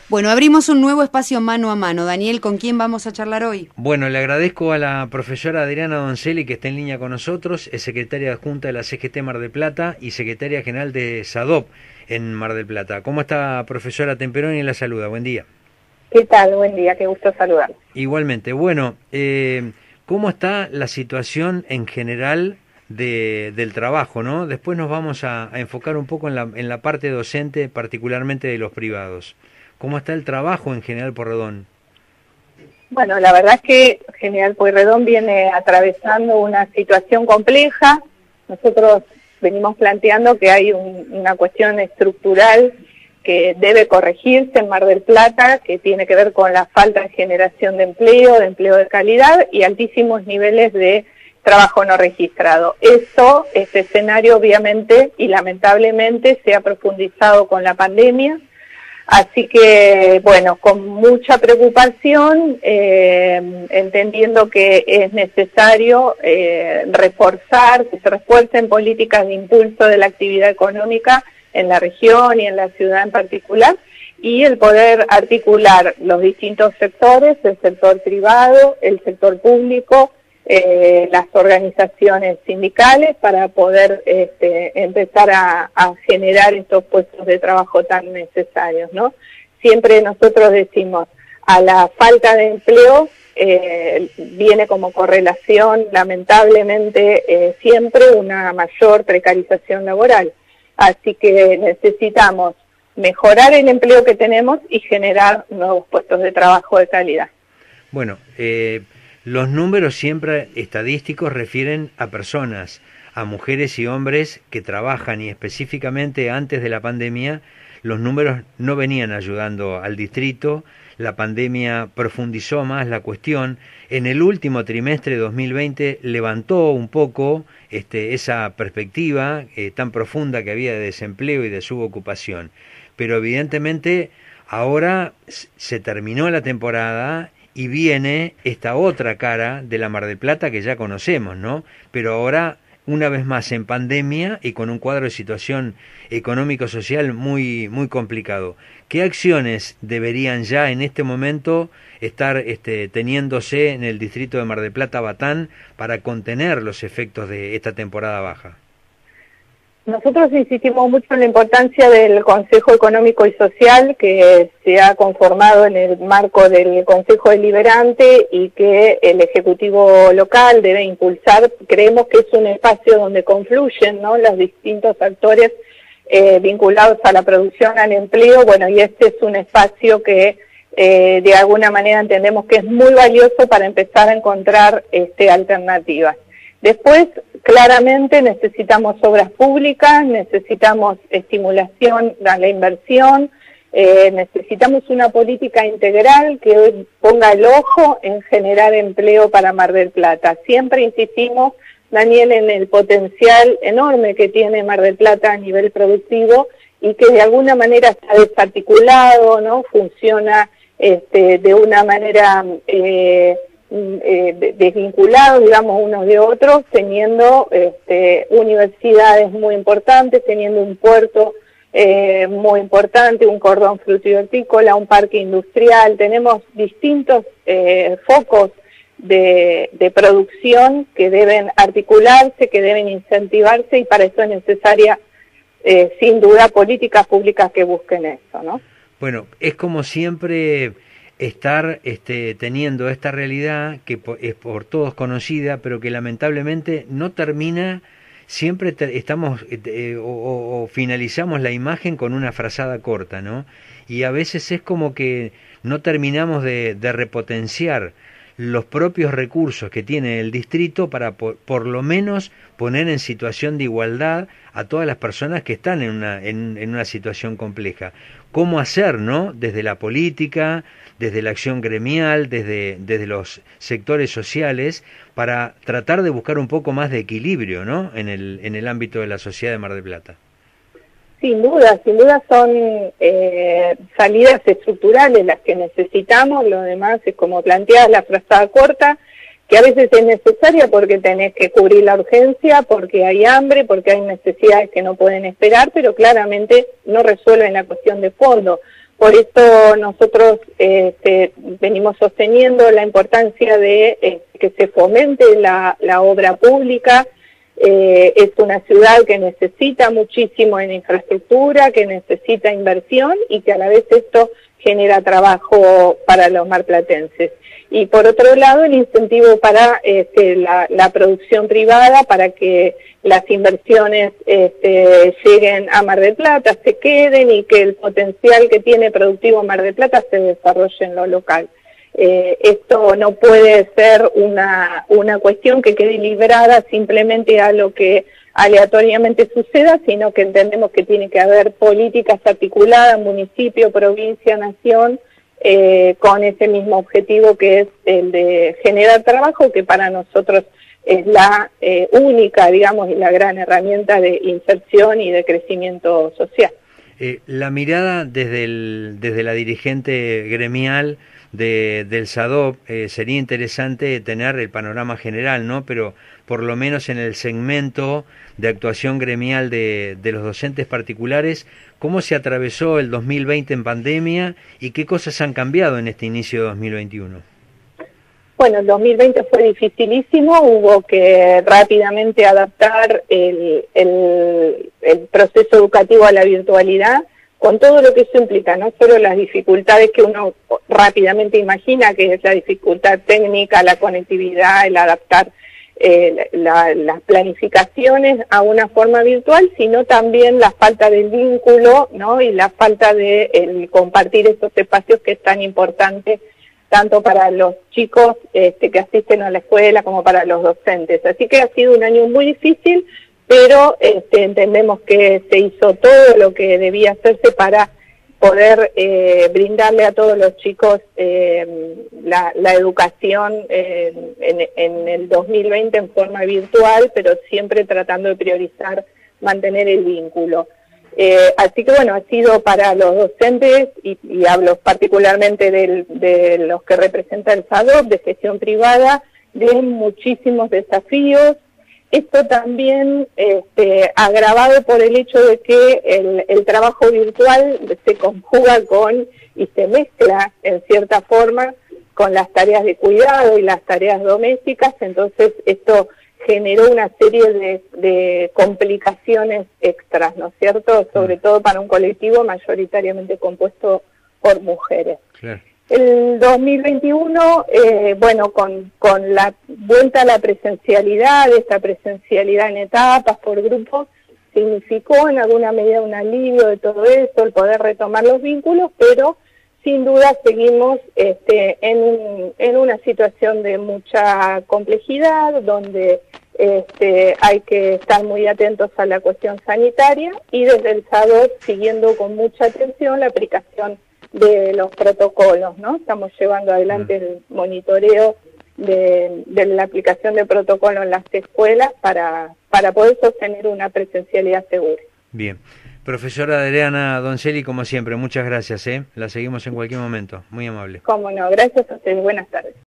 Bueno, abrimos un nuevo espacio mano a mano. Daniel, ¿con quién vamos a charlar hoy? Bueno, le agradezco a la profesora Adriana Doncelli que está en línea con nosotros, es secretaria adjunta de la CGT Mar del Plata y secretaria general de SADOP en Mar del Plata. ¿Cómo está, profesora Temperoni? La saluda, buen día. ¿Qué tal? Buen día, qué gusto saludar. Igualmente. Bueno, ¿cómo está la situación en general del trabajo, ¿no? Después nos vamos a enfocar un poco en la parte docente, particularmente de los privados. ¿Cómo está el trabajo en General Pueyrredón? Bueno, la verdad es que General Pueyrredón viene atravesando una situación compleja. Nosotros venimos planteando que hay una cuestión estructural que debe corregirse en Mar del Plata, que tiene que ver con la falta de generación de empleo de calidad y altísimos niveles de trabajo no registrado. Este escenario obviamente y lamentablemente se ha profundizado con la pandemia. Así que, bueno, con mucha preocupación, entendiendo que es necesario reforzar, que se refuercen políticas de impulso de la actividad económica en la región y en la ciudad en particular, y el poder articular los distintos sectores, el sector privado, el sector público, las organizaciones sindicales para poder empezar a generar estos puestos de trabajo tan necesarios, ¿no? Siempre nosotros decimos, a la falta de empleo viene como correlación, lamentablemente, siempre una mayor precarización laboral. Así que necesitamos mejorar el empleo que tenemos y generar nuevos puestos de trabajo de calidad. Bueno, los números siempre estadísticos refieren a personas, a mujeres y hombres que trabajan, y específicamente antes de la pandemia los números no venían ayudando al distrito. La pandemia profundizó más la cuestión. En el último trimestre de 2020 levantó un poco esa perspectiva tan profunda que había de desempleo y de subocupación. Pero evidentemente ahora se terminó la temporada y viene esta otra cara de la Mar del Plata que ya conocemos, ¿no? Pero ahora, una vez más en pandemia y con un cuadro de situación económico-social muy, muy complicado. ¿Qué acciones deberían ya en este momento estar teniéndose en el distrito de Mar del Plata-Batán para contener los efectos de esta temporada baja? Nosotros insistimos mucho en la importancia del Consejo Económico y Social, que se ha conformado en el marco del Consejo Deliberante y que el Ejecutivo local debe impulsar. Creemos que es un espacio donde confluyen, ¿no?, los distintos actores vinculados a la producción, al empleo. Bueno, y este es un espacio que de alguna manera entendemos que es muy valioso para empezar a encontrar alternativas. Después, claramente necesitamos obras públicas, necesitamos estimulación a la inversión, necesitamos una política integral que ponga el ojo en generar empleo para Mar del Plata. Siempre insistimos, Daniel, en el potencial enorme que tiene Mar del Plata a nivel productivo y que de alguna manera está desarticulado, ¿no? Funciona de una manera desvinculados, digamos, unos de otros, teniendo universidades muy importantes, teniendo un puerto muy importante, un cordón frutícola, un parque industrial. Tenemos distintos focos de producción que deben articularse, que deben incentivarse, y para eso es necesaria, sin duda, políticas públicas que busquen eso, ¿no? Bueno, es como siempre estar teniendo esta realidad que es por todos conocida, pero que lamentablemente no termina. Siempre estamos o finalizamos la imagen con una frazada corta, ¿no? Y a veces es como que no terminamos de repotenciar los propios recursos que tiene el distrito para por lo menos poner en situación de igualdad a todas las personas que están en una situación compleja. ¿Cómo hacer, no? Desde la política, desde la acción gremial, desde los sectores sociales, para tratar de buscar un poco más de equilibrio, ¿no?, en el ámbito de la sociedad de Mar del Plata. Sin duda son salidas estructurales las que necesitamos. Lo demás es, como planteas, la frazada corta, que a veces es necesaria porque tenés que cubrir la urgencia, porque hay hambre, porque hay necesidades que no pueden esperar, pero claramente no resuelven la cuestión de fondo. Por eso nosotros venimos sosteniendo la importancia de que se fomente la obra pública. Es una ciudad que necesita muchísimo en infraestructura, que necesita inversión y que a la vez esto genera trabajo para los marplatenses. Y por otro lado, el incentivo para la producción privada, para que las inversiones lleguen a Mar del Plata, se queden y que el potencial que tiene productivo Mar del Plata se desarrolle en lo local. Esto no puede ser una cuestión que quede librada simplemente a lo que aleatoriamente suceda, sino que entendemos que tiene que haber políticas articuladas, municipio, provincia, nación, con ese mismo objetivo que es el de generar trabajo, que para nosotros es la única, digamos, y la gran herramienta de inserción y de crecimiento social. La mirada desde la dirigente gremial del SADOP, sería interesante tener el panorama general, ¿no? Pero por lo menos en el segmento de actuación gremial de los docentes particulares, ¿cómo se atravesó el 2020 en pandemia y qué cosas han cambiado en este inicio de 2021? Bueno, el 2020 fue dificilísimo, hubo que rápidamente adaptar el proceso educativo a la virtualidad, con todo lo que eso implica, no solo las dificultades que uno rápidamente imagina, que es la dificultad técnica, la conectividad, el adaptar las planificaciones a una forma virtual, sino también la falta del vínculo, ¿no? Y la falta de compartir estos espacios que es tan importante tanto para los chicos que asisten a la escuela como para los docentes. Así que ha sido un año muy difícil, pero entendemos que se hizo todo lo que debía hacerse para poder brindarle a todos los chicos la educación en el 2020 en forma virtual, pero siempre tratando de priorizar mantener el vínculo. Así que bueno, ha sido para los docentes, y hablo particularmente de los que representa el SADOP, de gestión privada, de muchísimos desafíos. Esto también agravado por el hecho de que el trabajo virtual se conjuga con y se mezcla en cierta forma con las tareas de cuidado y las tareas domésticas, entonces esto generó una serie de complicaciones extras, ¿no es cierto? Sobre todo para un colectivo mayoritariamente compuesto por mujeres. Claro. El 2021, bueno, con la vuelta a la presencialidad, esta presencialidad en etapas, por grupos, significó en alguna medida un alivio de todo eso, el poder retomar los vínculos, pero sin duda seguimos en una situación de mucha complejidad, donde hay que estar muy atentos a la cuestión sanitaria y desde el SADOP siguiendo con mucha atención la aplicación de los protocolos, ¿no? Estamos llevando adelante el monitoreo de la aplicación de protocolos en las escuelas para poder sostener una presencialidad segura. Bien. Profesora Adriana Donzelli, como siempre, muchas gracias, La seguimos en cualquier momento. Muy amable. Cómo no, gracias a ustedes. Buenas tardes.